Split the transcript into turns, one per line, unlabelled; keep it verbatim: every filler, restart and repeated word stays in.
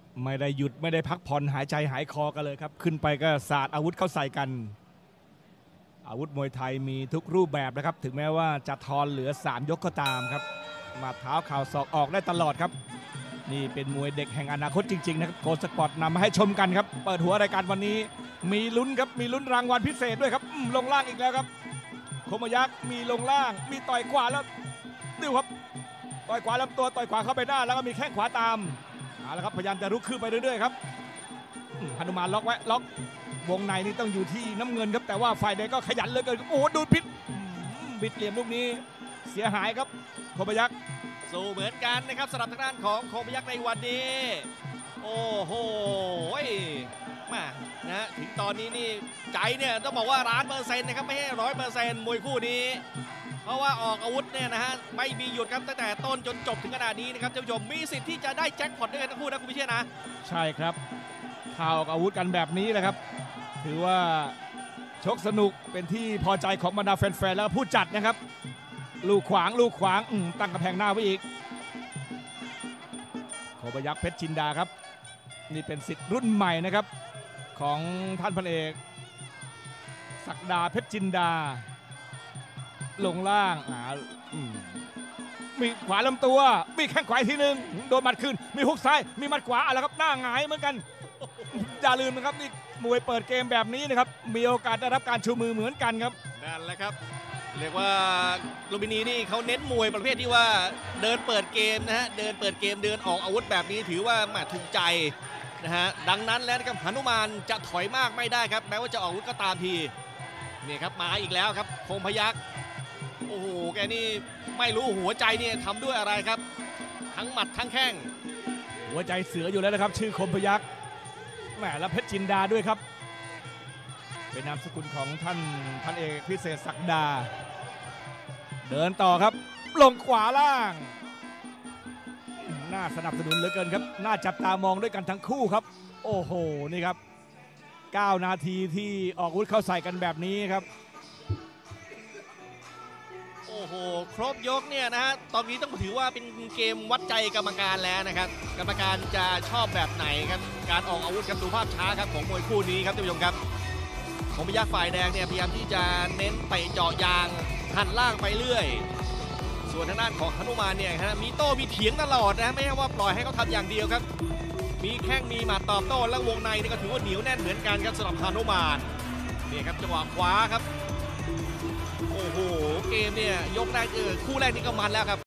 ไม่ได้หยุดไม่ได้พักผ่อนหายใจหายคอกันเลยครับขึ้นไปก็สาดอาวุธเข้าใส่กันอาวุธมวยไทยมีทุกรูปแบบนะครับถึงแม้ว่าจะทอนเหลือสามยกก็ตามครับมาเท้าเข่าศอกออกได้ตลอดครับนี่เป็นมวยเด็กแห่งอนาคตจริงๆนะครับโกสปอร์ตนำมาให้ชมกันครับเปิดหัวรายการวันนี้มีลุ้นครับมีลุ้นรางวัลพิเศษด้วยครับลงล่างอีกแล้วครับคมยักษ์มีลงล่างมีต่อยขวาแล้วดูครับต่อยขวาลำตัวต่อยขวาเข้าไปหน้าแล้วก็มีแข้งขวาตามเอาละครับพยายามจะรุกขึ้นไปเรื่อยๆครับหนุมานล็อกไว้ล็อกวงในนี่ต้องอยู่ที่น้ำเงินครับแต่ว่าฝ่ายแดงก็ขยันเหลือเกินโอ้โหดูพิษบิดเหลี่ยมลูกนี้เสียหายครับคมยักษ์
สู้เหมือนกันนะครับสำหรับทางด้านของคมยักษ์ในวันนี้โอ้โหมานะถึงตอนนี้นี่ใจเนี่ยต้องบอกว่าล้านเปอร์เซ็นต์นะครับไม่ใช่ร้อยเปอร์เซ็นต์มวยคู่นี้เพราะว่าออกอาวุธเนี่ยนะฮะไม่มีหยุดครับตั้งแต่ต้นจนจบถึงขนาดนี้นะครับท่านผู้ชมมีสิทธิ์ที่จะได้แจ็คพอตด้วยกันทั้งคู่นะคุณพิเชษนะ
ใช่ครับข่าวอาวุธกันแบบนี้แหละครับถือว่าชกสนุกเป็นที่พอใจของบรรดาแฟนๆแล้วผู้จัดนะครับลูกขวางลูกขวางตั้งกระแพงหน้าไว้อีกคมยักษ์เพชรจินดาครับนี่เป็นศิษย์รุ่นใหม่นะครับของท่านพันเอกศักดาเพชรจินดาลงล่างอ่ามีขวาลำตัวมีแข้งขวาทีหนึ่งโดนหมัดขึ้นมีฮุกซ้ายมีหมัดขวาอะไรครับหน้าหงายเหมือนกันอย่าลืมนะครับนี่มวยเปิดเกมแบบนี้นะครับมีโอกาสได้รับการชูมือเหมือนกันครับ
นั่นแหละครับเรียกว่าลูมินีนี่เขาเน้นมวยประเภทที่ว่าเดินเปิดเกมนะฮะเดินเปิดเกมเดินออกอาวุธแบบนี้ถือว่ามาถูกใจนะฮะดังนั้นแล้วนะครับหนุมานจะถอยมากไม่ได้ครับแม้ว่าจะออกอาวุธก็ตามทีนี่ครับมาอีกแล้วครับคมพยัคฆ์โอ้โหแกนี่ไม่รู้หัวใจเนี่ยทำด้วยอะไรครับทั้งหมัดทั้งแข้ง
หัวใจเสืออยู่แล้วนะครับชื่อคมพยัคฆ์แหมและเพชรจินดาด้วยครับเป็นนามสกุลของท่านพันเอกพิเศษศักดาเดินต่อครับลงขวาล่างน่าสนับสนุนเหลือเกินครับน่าจับตามองด้วยกันทั้งคู่ครับโอ้โหนี่ครับเก้านาทีที่ออกอาวุธเข้าใส่กันแบบนี้ครับ
โอ้โหครบยกเนี่ยนะฮะตอนนี้ต้องถือว่าเป็นเกมวัดใจกรรมการแล้วนะครับกรรมการจะชอบแบบไหนครับการออกอาวุธครับดูภาพช้าครับของมวยคู่นี้ครับท่านผู้ชมครับคมยักษ์ฝ่ายแดงเนี่ยพยายามที่จะเน้นเตะเจาะยางหันล่างไปเรื่อยส่วนทางด้านของหนุมานเนี่ยฮะมีโต้มีเถียงตลอดนะไม่ใช่ว่าปล่อยให้เขาทำอย่างเดียวครับมีแข้งมีหมัดตอบโต้แล้ววงในนี่ก็ถือว่าเหนียวแน่นเหมือนกันครับสำหรับหนุมานนี่ครับจังหวะขวาครับโอ้โหเกมเนี่ยยกแรกเออคู่แรกนี่ก็มันแล้วครับ